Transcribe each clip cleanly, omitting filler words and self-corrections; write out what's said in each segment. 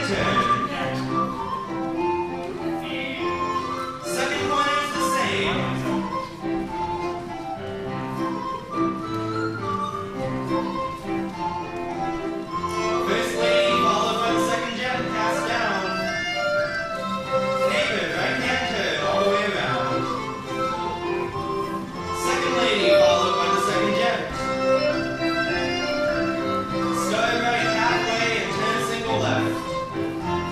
turn. Second point is the same. First lady followed by the second jet, cast down. Neighbor, right hand turn all the way around. Second lady followed by the second jet. Start right halfway and turn single left.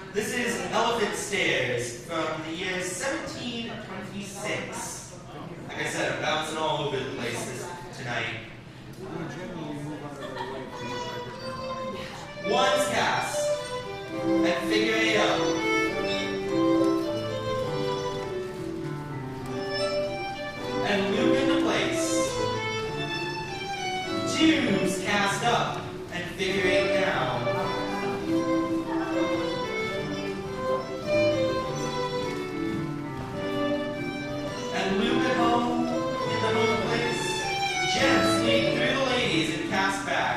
This is Elephant Stairs from the year 1726. Like I said, I'm bouncing all over the place tonight. Ones cast and figure 8 up. And loop into place. Twos cast up and figure 8 down. And loop at home in the home place. Gents lead through the ladies and cast back.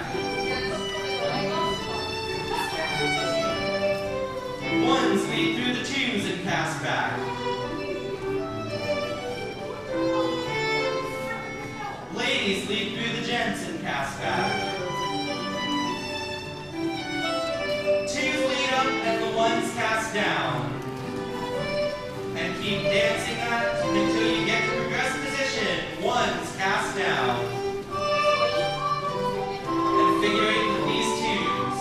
Ones lead through the twos and cast back. Ladies lead through the gents and cast back. Twos lead up and the ones cast down. And keep dancing up until you get to progress position. Ones cast down. And figure 8 with these twos.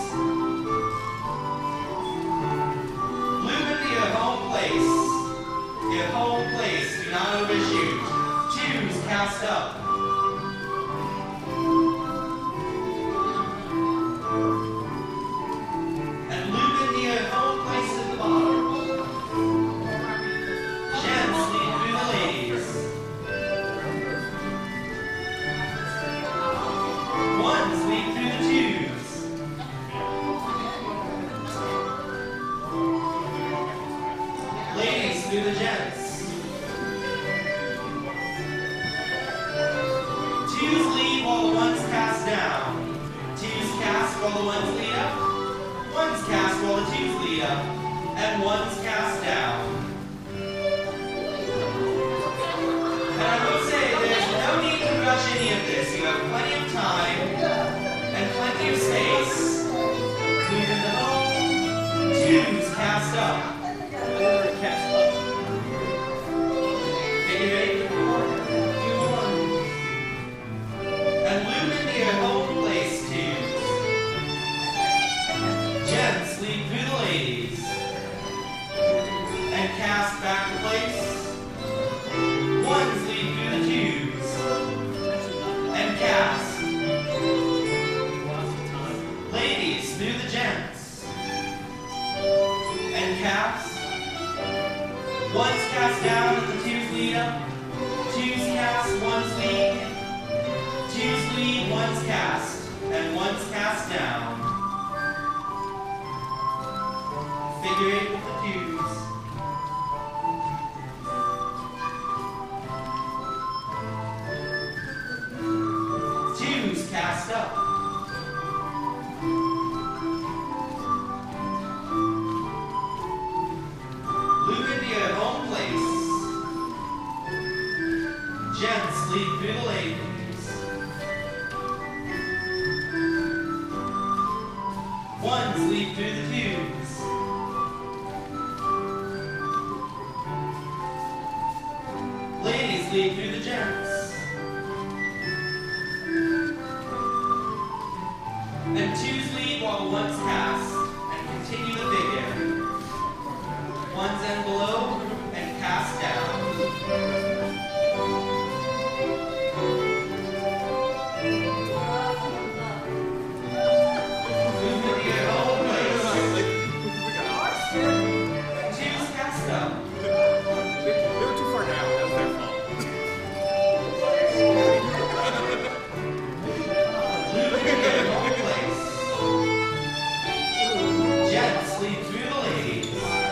Loop into your home place. Your home place, do not overshoot. Twos cast up. And loop into your home place at the bottom. Gents lead through the ladies. Ones lead through the twos. Ladies through the gents. Twos lead while the ones cast down. Twos cast while the ones lead up. Ones cast while the twos lead up. And ones cast down. And I will say, there's no need to rush any of this. You have plenty of time and plenty of space. Move into home. Twos cast up. Cast up. Figure 8 with 4. Do 1. And loop into your home place, twos. Gents lead through the ladies. And cast back to place. Ones lead through the twos. And cast. Ladies through the gents. And cast. Ones cast down and the twos lead up. Twos cast, ones lead. Twos lead, ones cast. And ones cast down. Figure 8 with the twos. Twos cast up. Loop into your home place. Gents lead through the ladies. Ones lead through the twos. Ladies lead through the gents. And twos lead while the ones cast. And continue the figure. Ones and below and cast down. Move into your home place. Twos cast up. They were too far down. That's their fault. Move into your home place. Gents lead through the ladies.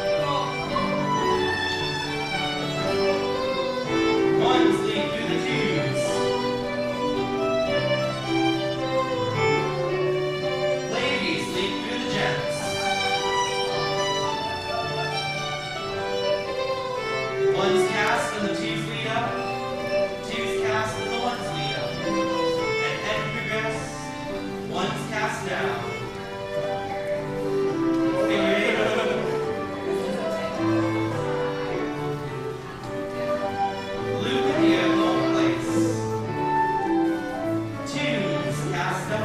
Ones lead through the twos. Ladies lead through the gents. Ones cast and the twos lead up. Twos cast and the ones lead up. And end progress. Ones cast down. Figure 8. Loop into your home place. Twos cast up.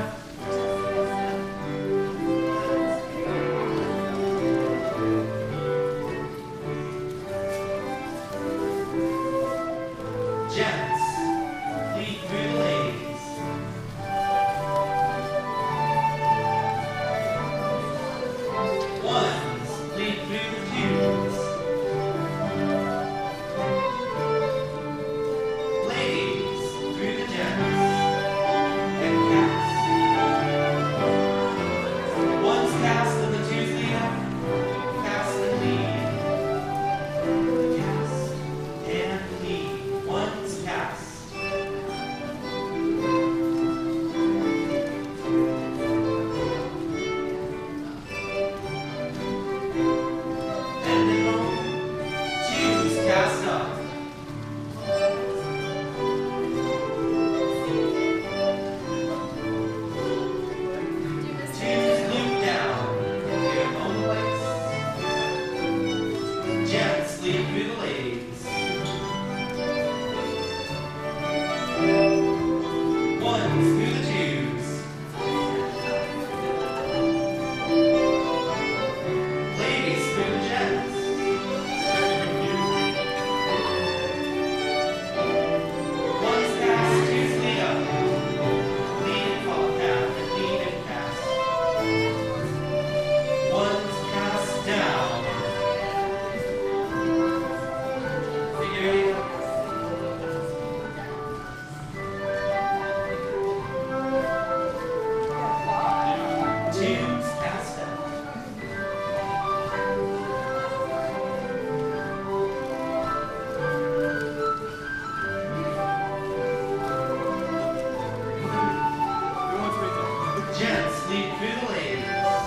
lead through the ladies.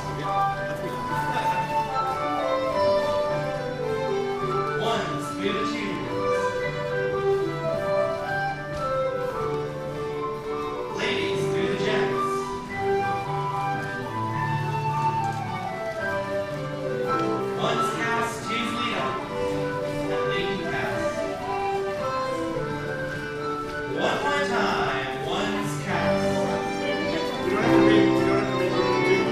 Ones through the twos. Ladies through the gents. Ones cast, twos lead up. And lady cast. One more time. Ones cast. You don't have to read. You don't have to read.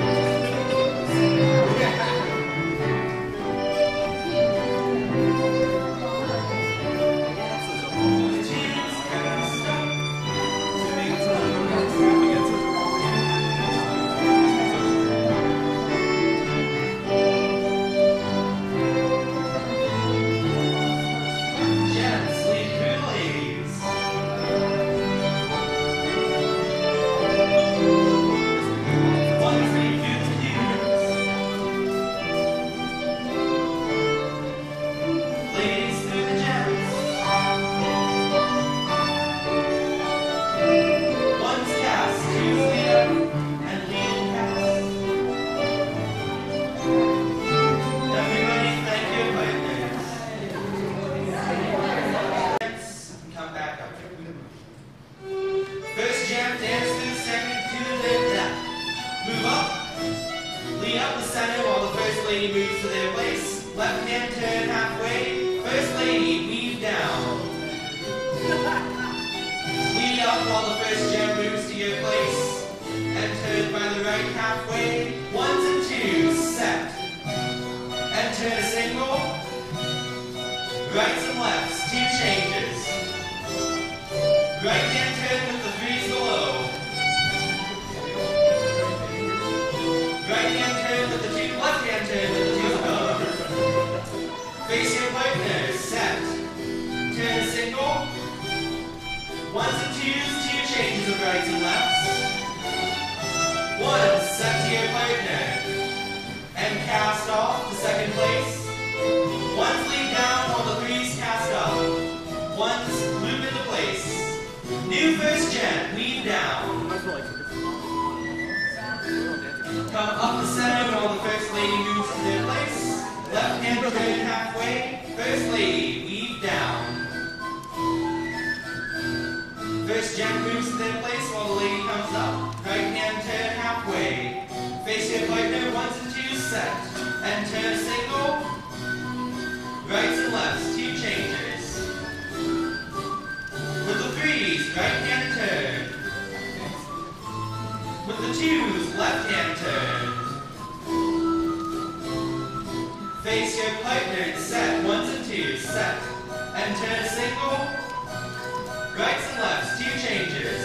Gents lead through the ladies. Ones lead through the twos. Ladies through the gents. Ones cast, twos lead up, and lead cast. Everybody, thank you, partners. Come back up. First jam, dance through the second to the left. Move up. Lead up the center while the first lady moves to their place. Left hand turn halfway. First lady, weave down. Lead up while the first jam moves to your place. And turn by the right halfway. Ones and twos, set. And turn a single. Rights and lefts, two changes. Right hand turn with the threes below. Right hand turn with the two, left hand turn with the two above. Face your partner, set. Turn a single. Ones and twos, two changes of rights and lefts. One, set to your partner. And cast off to second place. Ones lead down while the threes cast up. Ones loop into place. New first gen, weave down. Come up the center while the first lady moves to their place. Left hand turn halfway. First lady, weave down. First gen moves to their place while the lady comes up. Right hand turn halfway. Face your partner, ones and twos, set. And turn a single. Rights and lefts, two changes. With the threes, right hand turn. With the twos, left hand turn. Face your partner, set. Ones and twos, set. And turn a single. Rights and lefts, two changes.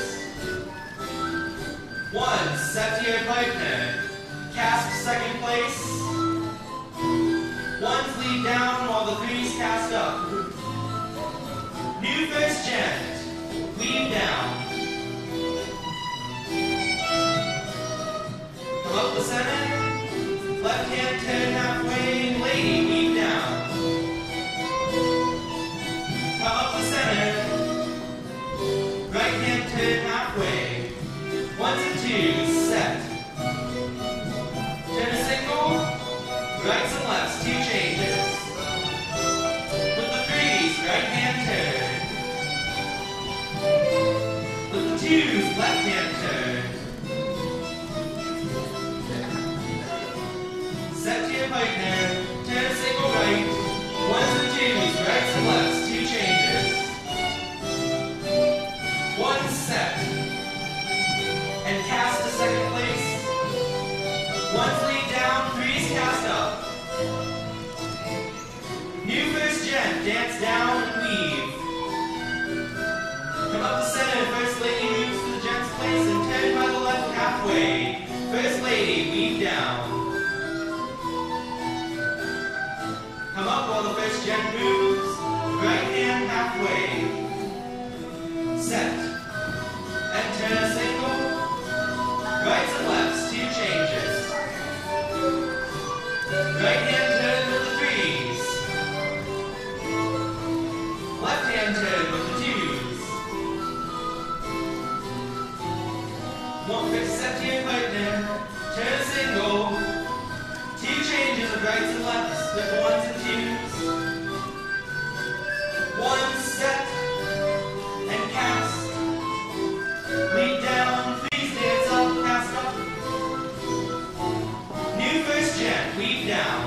One, set to your partner. Cast second place. Ones lead down while the threes cast up. New first gent, weave down. Come up the center. Left hand turn halfway. Lady, weave down. Come up the center. Right hand turn halfway. Ones and twos, set. Turn a single. Rights and lefts, two changes. With the threes, right hand turn. With the twos, left hand turn. Set to your middle, first set to your partner, turn a single, two changes of rights and lefts with ones and twos, one set, and cast, lead down, please dance up, cast up, new first gen, weave down,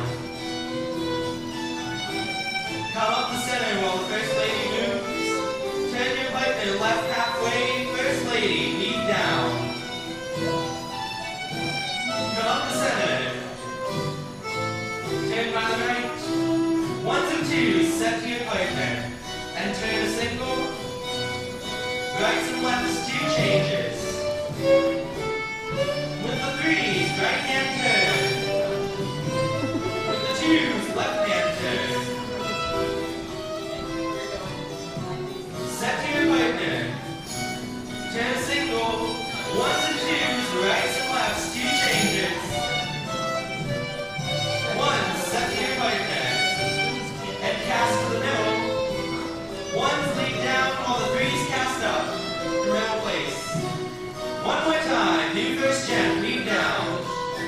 come up the center while the first lady moves, turn your partner left halfway, first lady, weave down, come up the center, turn by the right, ones and twos, set to your partner, and turn a single, rights and lefts, two changes, with the threes, right hand turn, with the twos, left hand turn, set to your partner, turn a single, ones and twos, rights and lefts, two changes, one, set to your partner, and cast to the middle, ones lead down while the threes cast up, to middle place, one more time, new first gen, weave down,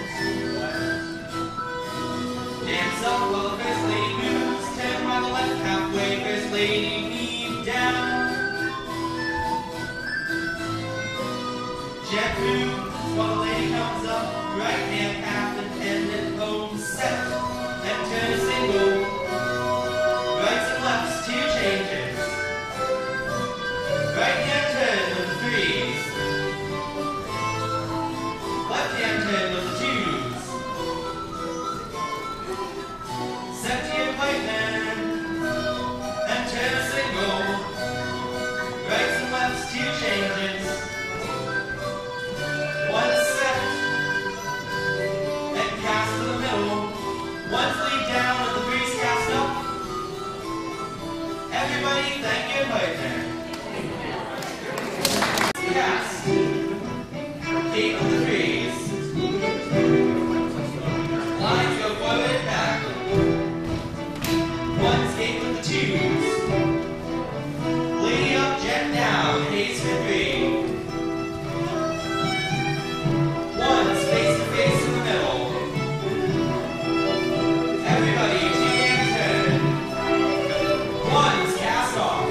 dance up while the first lady moves, turn while the left halfway, first lady, weave down, jet moves while the lady comes up, right hand half and pendant home set, and turn a single, rights and lefts, two changes, right hand turn with the threes, left hand turn with the twos, set to your partner, and turn a single, rights and lefts, two changes, one set, and cast to the middle, ones lead down and the threes cast up. Everybody thank your partner. Cast. Gate with the threes. Lines go forward and back. Ones gate with the twos. Lady up, jet down, ace for three. Ones face to face in the middle. Everybody, two-hand turn. Ones cast off.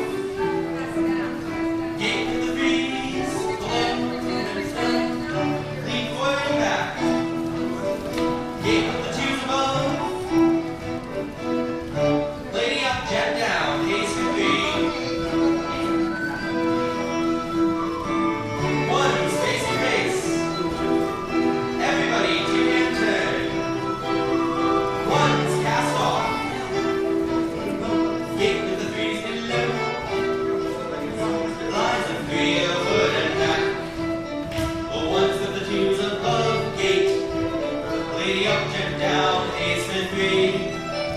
Gate with the threes. Below. Lean forward and back. Gate with the twos above. Lady up, jet down, ace for three. Ones face to face. Everybody, two-hand turn. Ones cast off. Gate with the threes below. Lines of three forward and back. The ones with the twos above. Gate. Lady up, jet down, ace for three.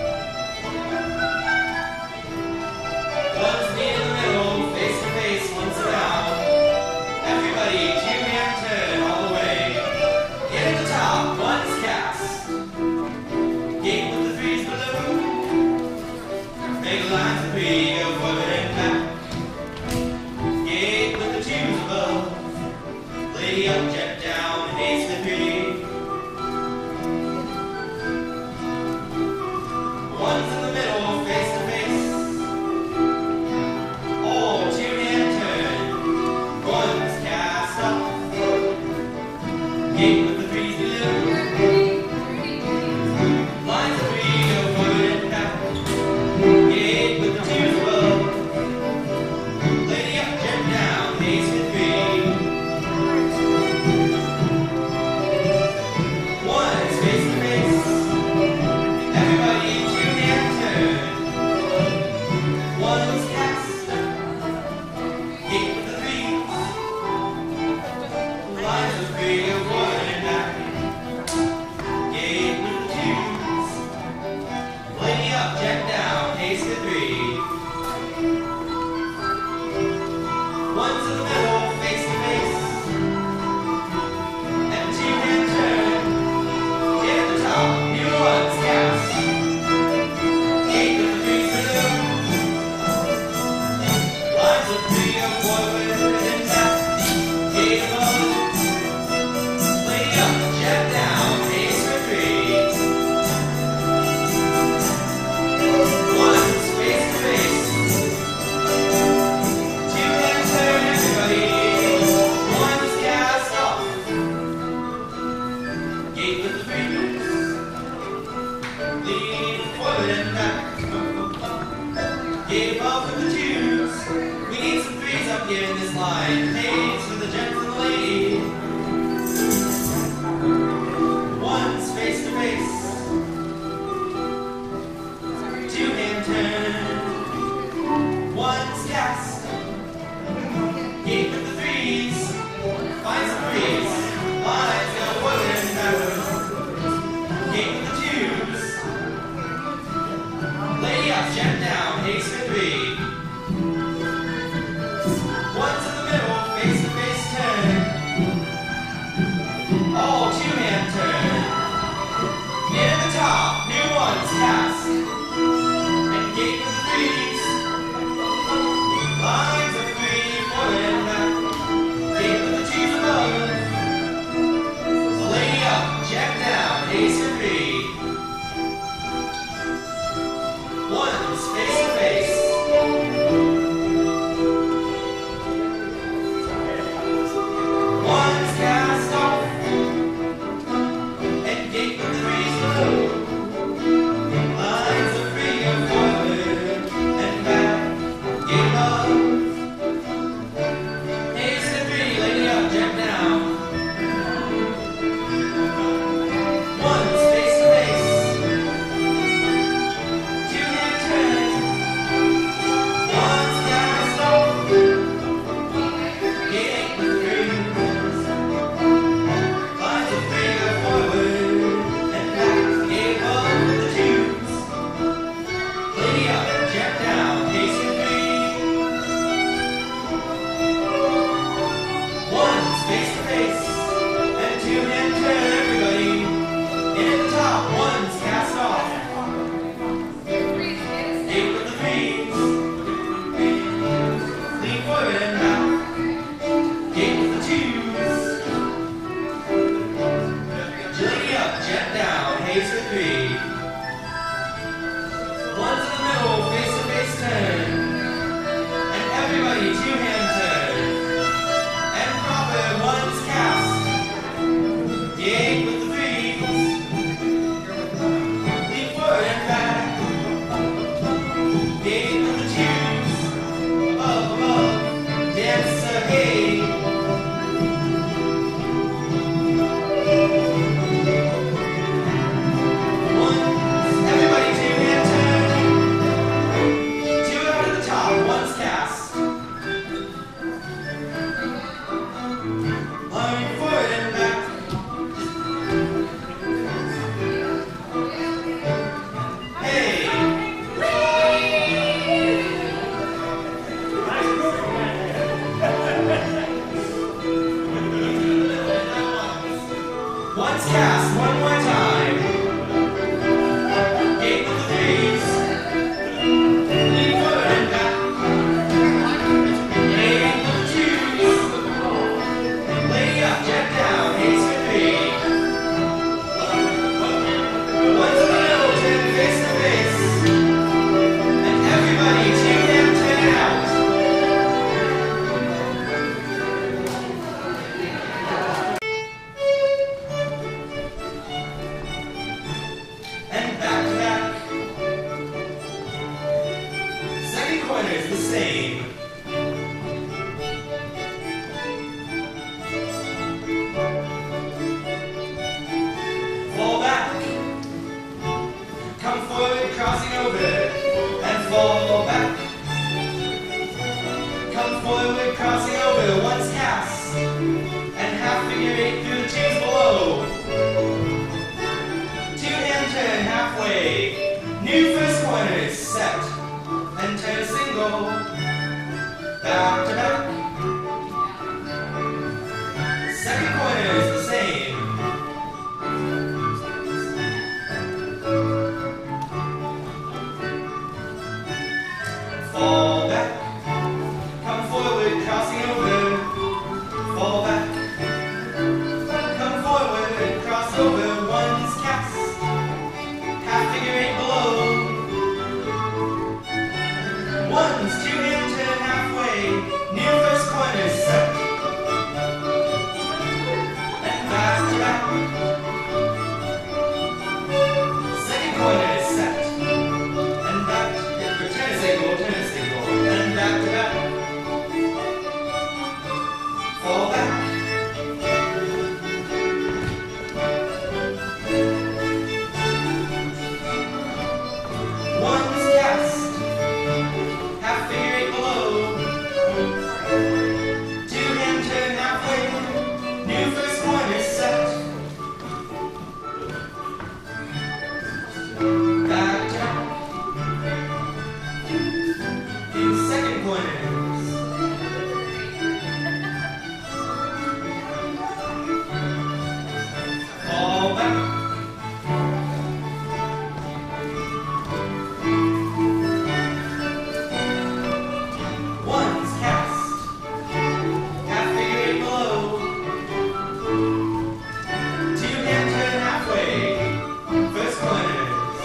Ones meet in the middle, face to face, ones down. Everybody, two-hand turn all the way. In at the top, ones cast. Gate with the threes below. Make lines of three, go forward and back. Gate with the twos above. Lady up, jet down, ace for three. Ones in the middle, face to face. All two-hand turn. Ones cast off. Gate with the threes below. Lines of three, go forward and back. Gate with the twos above. Lady up, jet down, ace for three. Ones face to face. Everybody, two-hand turn. Ones cast. Gate with the threes. Lines of three, go forward and back. Once cast, one more time. Game of the threes. Lean forward and back. Game of the twos. Lady up, jack down, ace for three. One to the middle, turn face to face. And everybody, two hand, turn out. And back to back. Second corner is the same. Fall back. Come forward, crossing over. And fall back. Come forward, crossing over. Once cast. And half figure eight through the twos below. Two-hand turn halfway. New first corner is set. And turn single. Back to back. Second corner is the same. Fall back. Come forward, crossing over. Fall back. Come forward, cross over. One's cast. Half figure eight below. One's two-hand turn halfway. New first corner set. And back to back. Second corner is set. And back. Turn a single, turn a single. And back to back. Fall back. One's cast. Half figure eight below. Two-hand turn halfway. New first corner set. Back to back. In second corners. Fall back. One's cast. Half figure eight below. Two-hand turn halfway. First corners.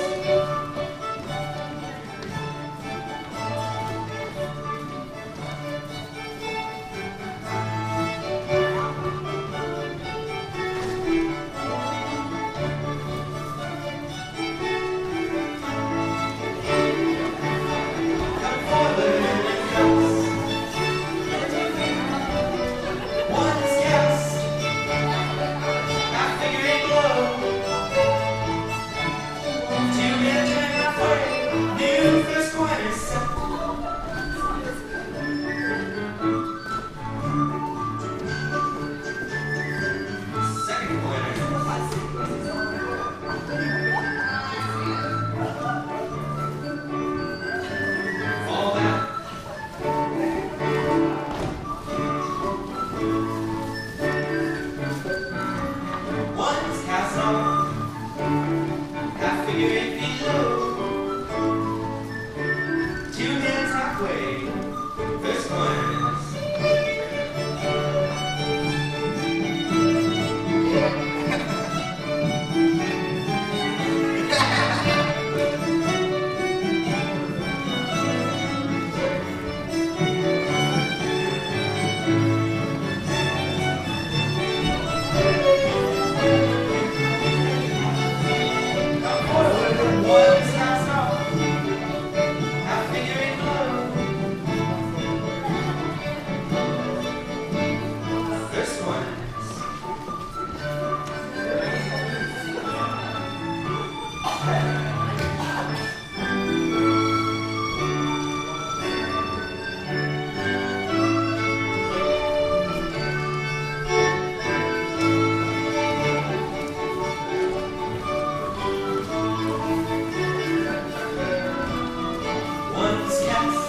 Come forward and cross. One's cast. Half figure eight below. Two-hand turn halfway. New first corner set. Second corner. Fall back. One's cast off. Half figure eight below. Two hands halfway. First corners. Come forward, one's cast off. Half figure eight below. First corners. One's cast.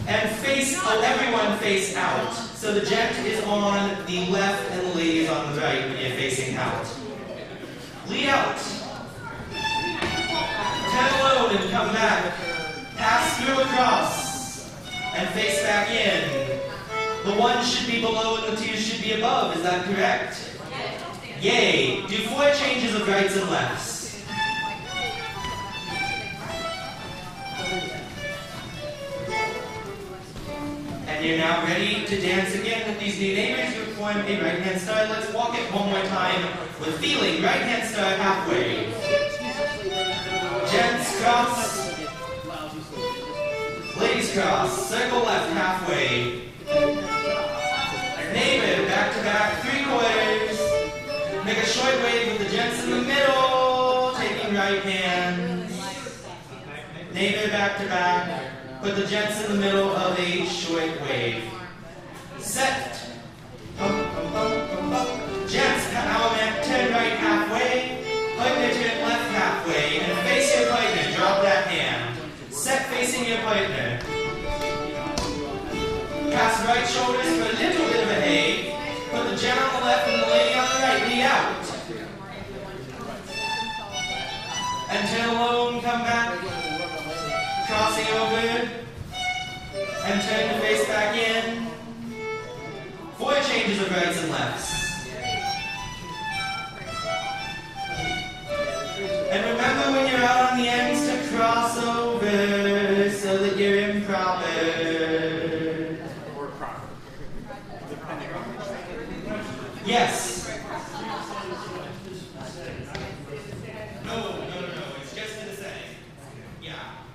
And everyone face out. So the gent is on the left and the lady is on the right when you're facing out. Lead out. Turn alone and come back. Pass through across. And face back in. The one should be below and the two should be above. Is that correct? Yay. Do 4 changes of rights and lefts. And you're now ready to dance again with these new neighbors. You form a right-hand star. Let's walk it one more time with feeling. Right-hand star halfway. Gents cross. Ladies cross. Circle left halfway. Neighbor back to back 3/4. Make a short wave with the gents in the middle. Taking right hands. Neighbor back to back. Put the gents in the middle of a short wave. Set. Gents, turn right halfway. Partner turn left halfway. And face your partner. Drop that hand. Set facing your partner. Pass right shoulders for a little bit of a hay. Put the gent on the left and the lady on the right. Lead out. And turn alone, come back. Crossing over. And turn the face back in. 4 changes of rights and lefts. And remember when you're out on the ends to cross over so that you're improper. Yes. No. It's just the same. Yeah.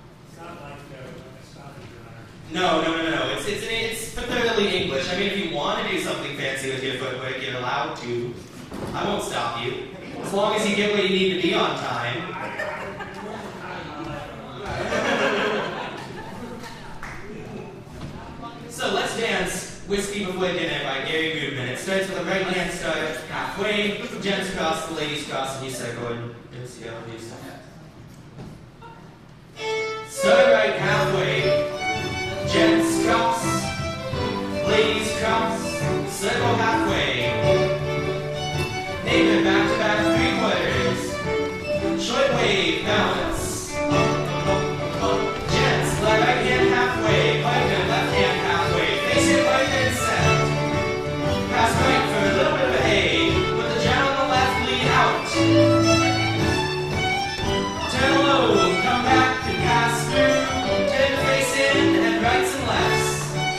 No. It's thoroughly English. I mean, if you want to do something fancy with your footwork, you're allowed to. I won't stop you. As long as you get where you need to be on time. So let's dance Whiskey Before Dinner by Gary Goodman. It starts with a right hand start halfway, gents cross, the ladies cross, and you circle and just go and do stuff. Start right halfway, gents cross, ladies cross, circle halfway. Neighbor back to back 3/4. Short wave, balance. Gents, right hand halfway, partner left hand halfway. Face your partner and set. Pass right for a little bit of a hay. With the gent on the left, lead out. Turn low, come back and pass through. Turn the face in and rights and lefts.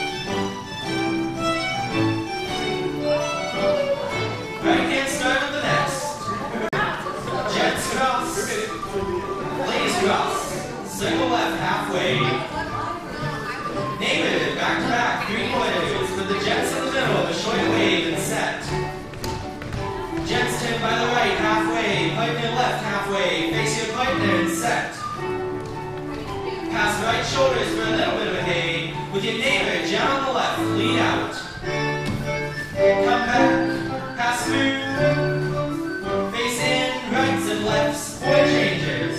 Right hand start with the next. Gents cross. Ladies cross. Circle left halfway. Neighbor back to back 3/4. With the gents in the middle, a short wave and set. Gents turn by the right halfway. Partner left halfway. Face your partner and set. Pass right shoulders for a little bit of a hay. With your neighbor, gent on the left, lead out. Come back. Pass through, face in, rights and lefts, 4 changes.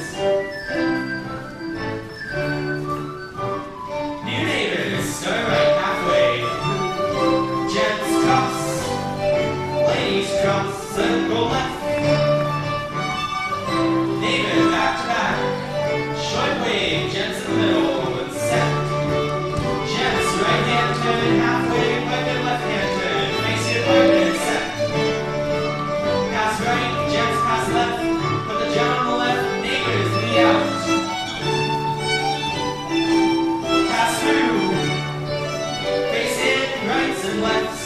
New neighbors, start right halfway. Gents cross, ladies cross, circle left. Neighbor back to back, short wave, gents in the middle, and set. Gents right hand turn halfway, partner left hand turn, face your partner and set. Right, gents pass left, put the gent on the left, neighbors lead out. Pass through, face in, rights and lefts.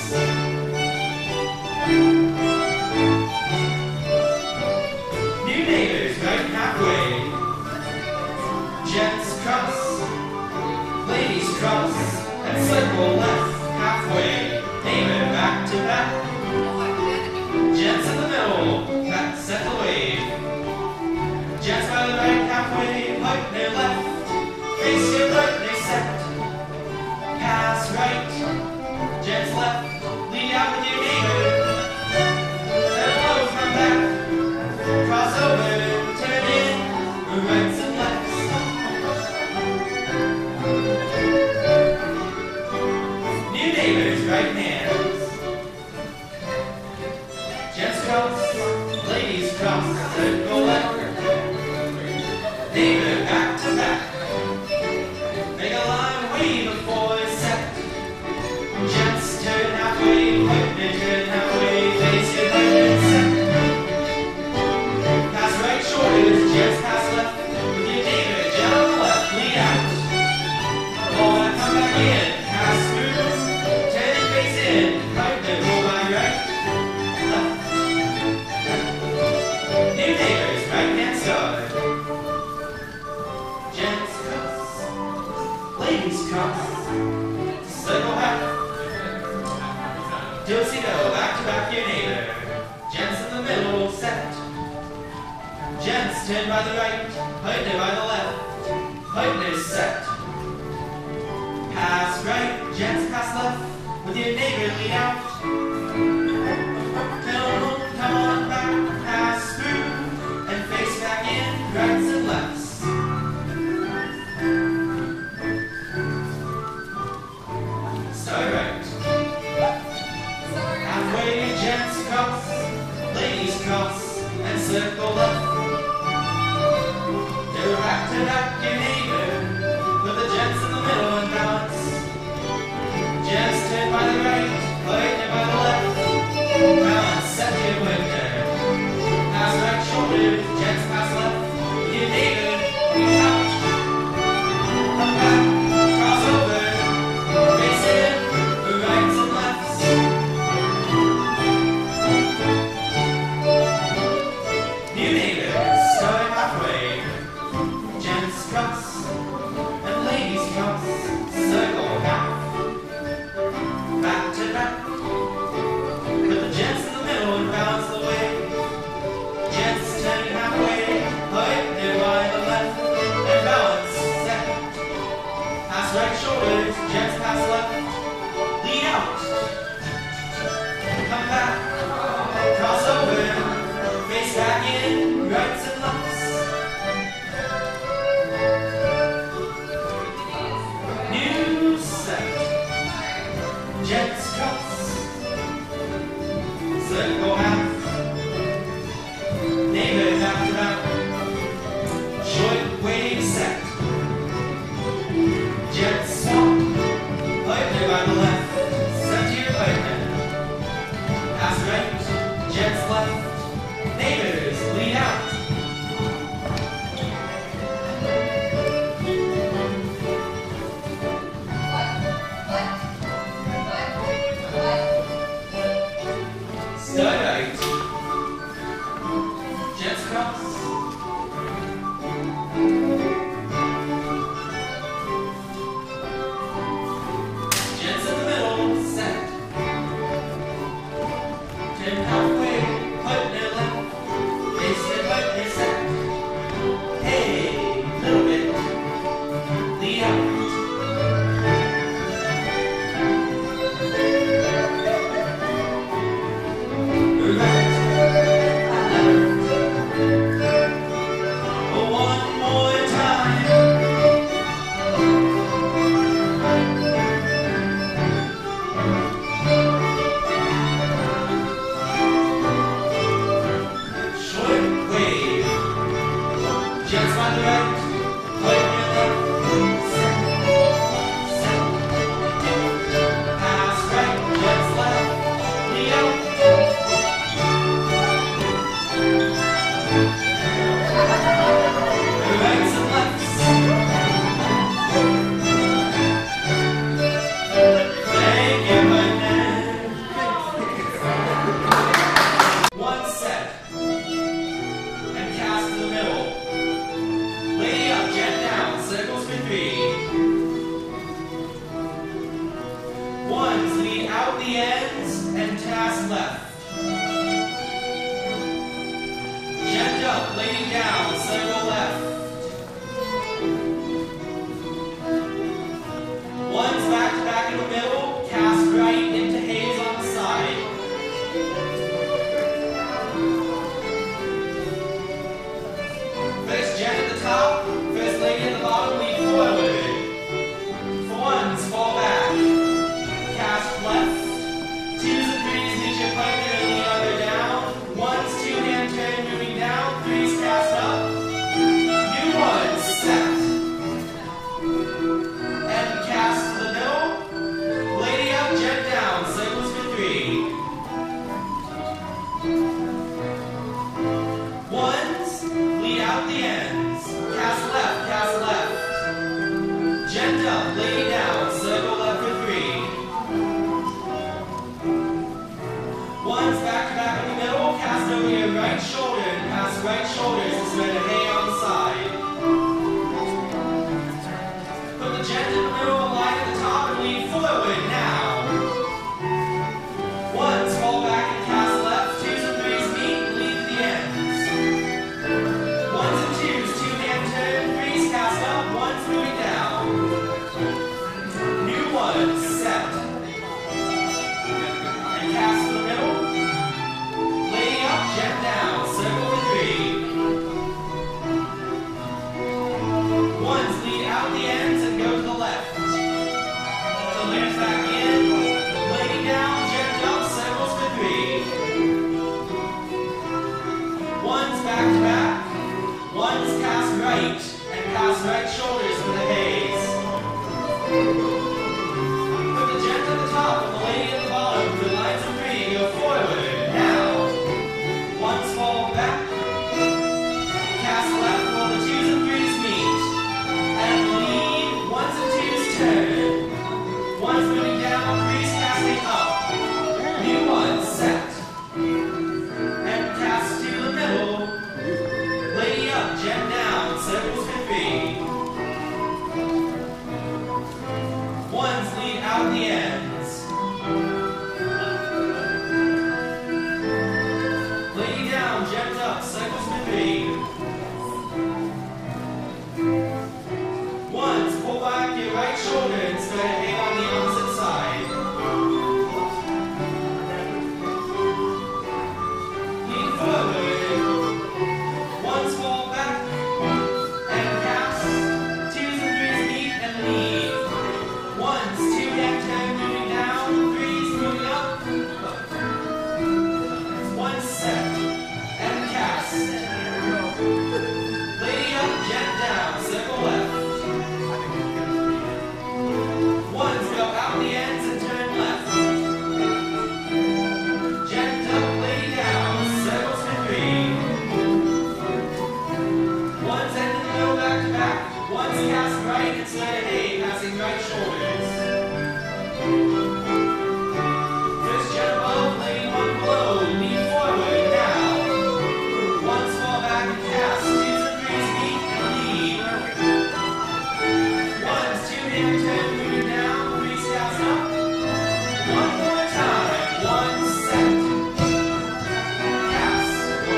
New neighbors, right halfway. Gents cross, ladies cross, and circle left halfway. Neighbor back to back. Gents in the middle, back, set the wave. Gents by the right halfway, partner left. Face your partner set. Pass right, gents left. Lead out with your neighbor. Set low, come back. Cross over, turn in, rights and lefts. Gents turn halfway, partner turn halfway, face your partner set. Pass right shoulders, gents pass left. With your neighbor, gent on the left, lead out. Ball back, come back in, pass through, turn and face in, partner roll by right, left. New neighbors, right hand side. Gents cross, ladies cross, circle half. Do-si-do, back to back your neighbor. Gents in the middle, set. Gents turn by the right, partner by the left. Partners set. Pass right, gents pass left. With your neighbor, lead out. Come on back, pass through, and face back in, rights and lefts. Start right. Halfway, gents cross, ladies cross, and circle left. Do back to back your neighbor, with the gents in the middle and balance. Gents turn by the right, partner by the left. Balance, set your partner. Pass right shoulder, gents pass left. With your neighbor, lead out. Come back, cross over, face in, rights and lefts. New neighbors, start halfway. Gents cross, and ladies cross, circle half. Back to back, put the gents in the middle and balance the way. Gents turning halfway, partner by the left, and balance, set. Pass right shoulders, gents pass left, lead out. Come back, cross over, face back in, rights and lefts. New set. Gents cross, circle half. Neighbor back to back, short wave set. Gents swap, partner by the left, set to your partner. Pass right, gents left, neighbors lead out. Start right. Gents cross. Gents in the middle, set. Turn halfway, partner left. Face your partner set. Hey, little bit. Lead out. One more time. Short wave. Gents by the right, partner left, set, set. Pass right, gents left, lead out. Rights and lefts. Thank you, partner. One set. And cast to the middle. Lady up, gent down, circles for 3. Ones lead out the ends and cast left. Gent up, lady down, circle left. Ones back to back in the middle, cast right into haze on the side. First gent at the top, first lady at the bottom, lead forward. For ones, fall back. Cast left. Twos and threes, meet your partner and lead other down. Ones, two-hand turn, moving down. Threes, cast up. New ones, set. And cast to the middle. one, set. And cast to the middle. Lady up, jet down, circle for 3. Ones lead out the ends and go to the left. So lead back in. Lady down, jet up, circles for 3. Ones back to back. Ones cast right, and cast right shoulders for the haze. Put the jet at the top and the lady at the bottom for lines of 3, go forward, now. Ones fall back. Cast left while the 2s and 3s meet. And lead, 1s and 2s turn. 1s moving down, 3s casting up. New 1, set. And cast to the middle. Lady up, jet down, circles for 3. Ones lead out the ends. Lady down, jet up, circles for 3. Ones pull back your right shoulder and start to hang on the opposite side. Lean forward. Ones fall back and cast. 2s and 3s meet and lead. Ones, 2 hand turn moving down, 3s moving up. 1 set and cast. Lady up, jet down, circle left. Ones go out the ends and turn left. Jet up, lady down, circles for 3. Ones end in the middle back to back. Ones cast right and slide ahead, passing right shoulders. First jet above, lady 1 below. Lean forward now. Ones fall back and cast. 2s and 3s meet and lead. Ones, 2 hand turn moving down. 3s cast up. 1 more time. 1 set. Cast.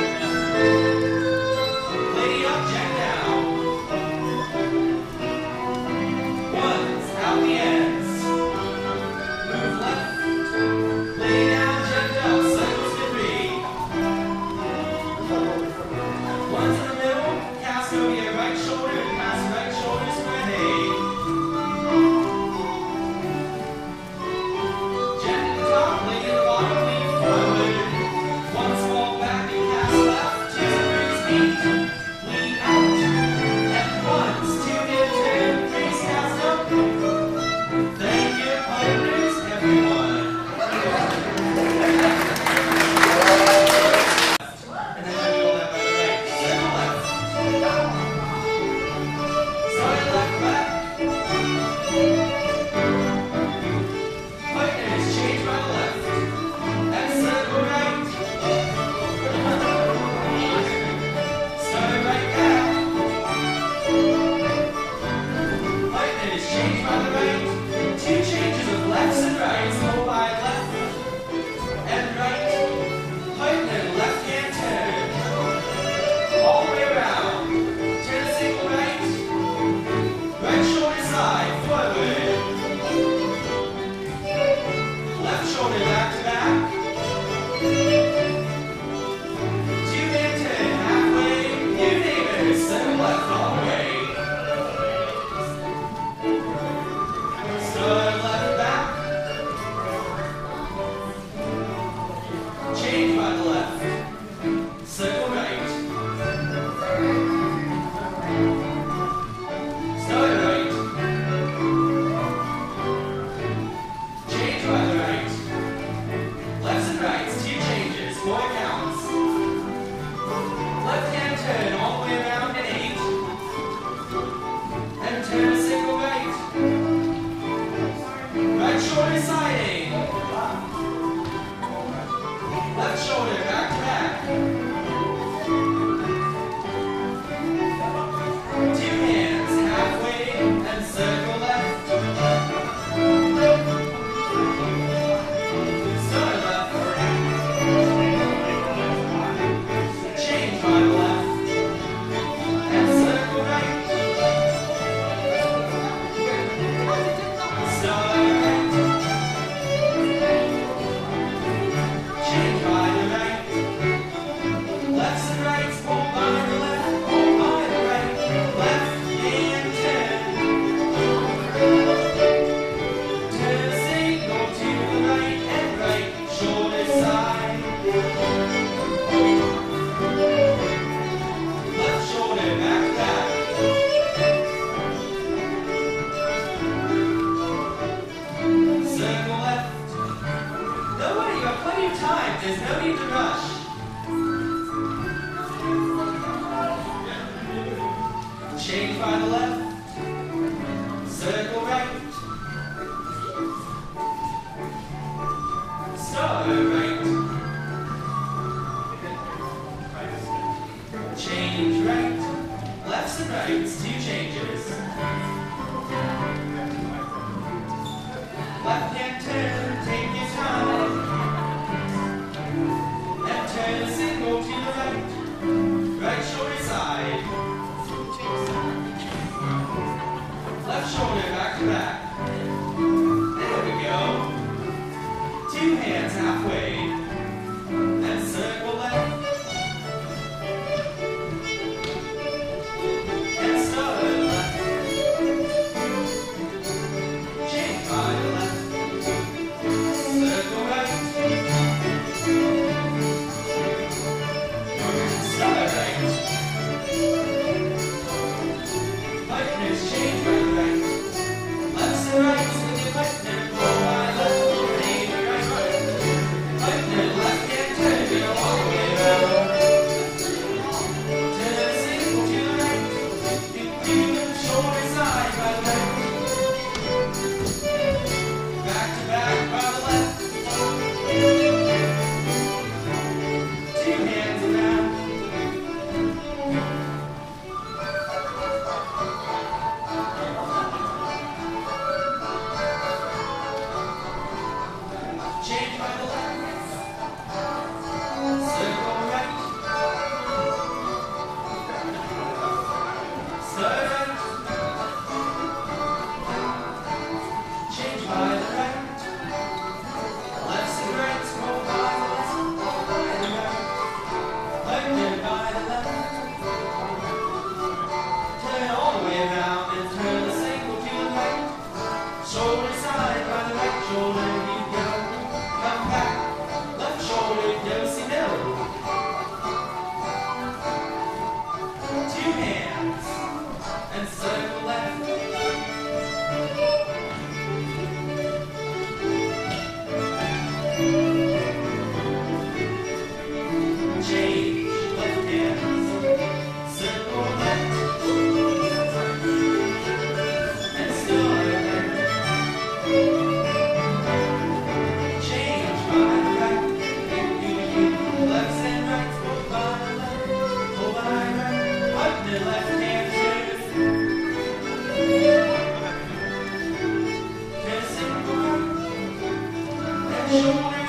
Lady up, jet down. Ones out the ends. Move left. Lay down, jet up, circles for 3. Ones in the middle, cast over your right shoulder and pass right shoulders for a hay. Jet at the top, lady at the bottom, lean forward. Ones fall back and cast left, 2s and 3s meet. Lean out. And ones, 2 hand turn, 3s cast up. Thank you, partners, everyone. And then when you go left by the right, circle left. Start left back. Partners, change by the left. And circle right. Start right back. Partners, change by the right. 2 changes of lefts and rights. Go by left and right. Partner, left hand turn. All the way around. Turn a single right. Right shoulder side, forward. Left shoulder back to back. 2 hand turn, halfway. New neighbors, circle left all the way. Start left back. Change by the left. Circle right. Start right. Change by the right. Lefts and rights, 2 changes, 4 counts. Left hand turn all the way around to 8. And turn a single right. Right shoulder siding. Left shoulder back to back. 2 hands halfway and circle left. Start left. Change by the left. And circle right. Start right. there's no need to rush. Change by the left. Circle right. Start right. Change right. Lefts and rights, 2 changes. Left hand turn, take your time. Left turn a single to the right. Right shoulder side. Left shoulder back to back. There we go. 2 hands halfway. And circle left. And start left. Change by the left. Circle right. Start right. Partners change by the right. Lefts and rights with your partner. Go by left. Change right. Partner left hand turn. You know all the way around. Turn a single to the right. Shoulder side by the left. Back to back by the left. 2 hands around. Change by the left. Circle right. Start right. Change by the right. Lefts and rights, go by the left. And right. Partner by the left. Turn all the way around and turn the single to the right. Shoulder side by the right shoulder, you go. Come back. Left shoulder, do-si-do. 2 hands. And circle left. Change left hands. Circle left. And start left. Change by the right. Lefts and rights, go by the left. Go by right. Partner left hand turn. Turn a single right. And shoulder